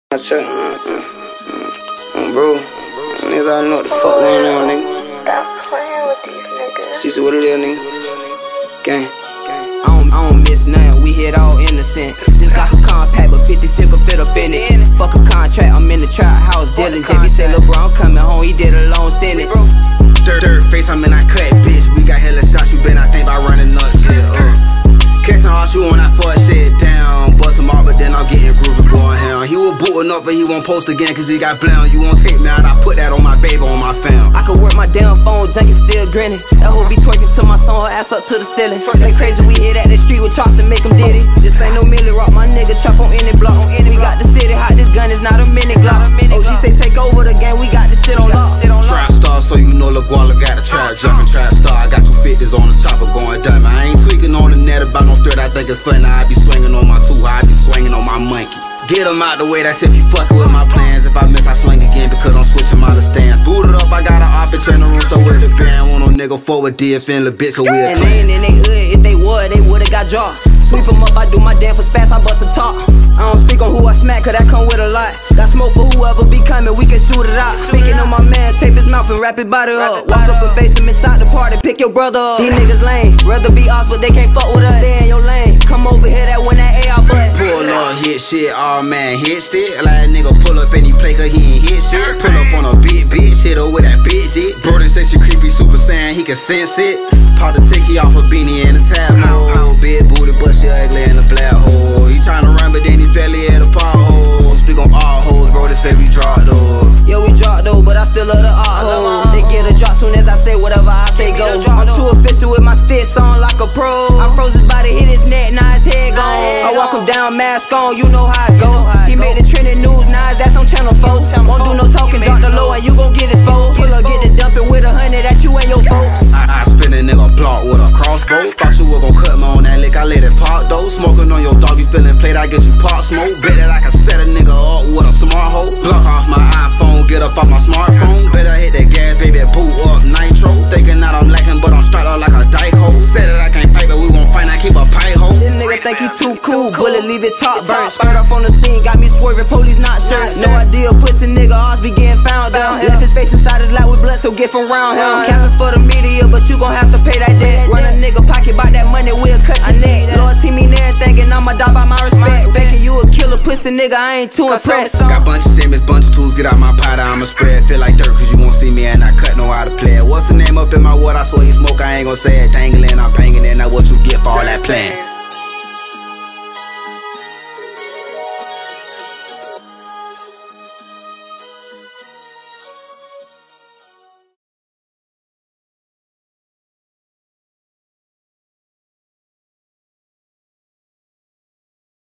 Check. Bro, niggas already know what the fuck going on, nigga. Stop playing with these niggas. See what it is, nigga. Gang. I don't miss nothing, we hit all innocent. Just like a compact, but 50 still gon' fit up in it. Fuck a contract, I'm in the trap house dealing. JB say, lil' bro, I'm coming home, he did a long sentence. Dirt face, I'm in that cut, bitch. We got hella shots, you been, I think, by running up shit. Catching all shoe when I fuck shit down. Bust him off, but then I'm getting groovy going down. He was booting up, but he won't post again, cause he got blown. You won't take me out, I put that on my baby, on my fam. I could work my damn phone, junkie still grinning. That hoe be twerking to my song, her ass up to the ceiling. They crazy, we hit at the street with chops and make them diddy. This ain't no Millie Rock, my nigga chop on any block. We got the city hot, this gun is not a mini Glock. OG say take over the game, we got this shit on lock. Trap star, so you know LaGuala got a trap jumping. Trap star, I got 250s on the chopper going dumb. I ain't tweaking on the net about no threat, I think it's funny. I be swinging on my two, I be swinging on my monkey. Get them out the way, that's if you fucking with my plans. If I miss, I swing again because I'm switching my stance. Booted up, I got an office in the room, still with the band. Want no nigga forward, DFN, lil' bitch, cause we a and they ain't in they hood, if they would, they would've got dropped. Sweep them up, I do my damn for spats, I bust a talk. I don't speak on who I smack, cause that come with a lot. Got smoke for whoever be coming, we can shoot it out. Speaking on my mans, tape his mouth and wrap it body up. Walk up and face him inside the party, pick your brother up. These niggas lame, rather be ours, but they can't fuck with us. Stay in your lane, come over here, that when that AR bust. Pull up, hit shit, all man, hit stick. Like a nigga pull up and he play cause he ain't hit shit. Pull up on a big bitch, hit her with that big dick. Bro, they say she creepy, super saiyan, he can sense it. Pop the ticky off a beanie and a tab mode. Big booty, but she ugly in the black hole. He tryna run, but then he fell in the pothole. Speak on all hoes, bro, they say we drop though. Yo, we drop though, but I still love the art hoes. They get a drop soon as I say whatever I say go. I'm too official with my sticks on like a pro. I froze his body, hit his neck, now his head gone. I walk him down, mask on, you know how it go. He made the trending news, now his ass on channel 4. Won't do no talking, drop the low and you gon' get exposed. Pull up, get the dumping with 100, that you and your folks. I spin a nigga block with a crossbow. Thought you were gon' cut me on that lick, I let it pop though. Smoking on your dog, you feeling played, I get you pop smoke. Bet that I can set a nigga up with a smart hoe. Block off my iPhone, get up off my smartphone. Better hit that gas, baby, boot up nitro. Thinking that I'm lacking, but I'm strapped up like a dyke hoe. Said that I can't fight, but we won't fight, I keep a pipe hoe. This nigga think he too cool, bullet leave it top burn. Skirt off on the scene, got me swerving, police not shirts. No idea, pussy nigga, ours be getting found down. Left his face inside his lap with blood, so get from round him. Capping for the media, but you gon' have to pay that debt. Run a nigga pocket, bout that money, we'll cut your neck. Loyalty mean everything, and I'ma die by my respect. Faking you a killer, pussy nigga, I ain't too impressed. Got bunch of Simmons, bunch of tools, get out my pot, I'ma spread. Feel like dirt, cause you won't see me and I cut, know how to play it. What's the name up in my wood? I swear you smoke, I ain't gon' say it. Dangling, I'm banging it, now what you get for all that playing?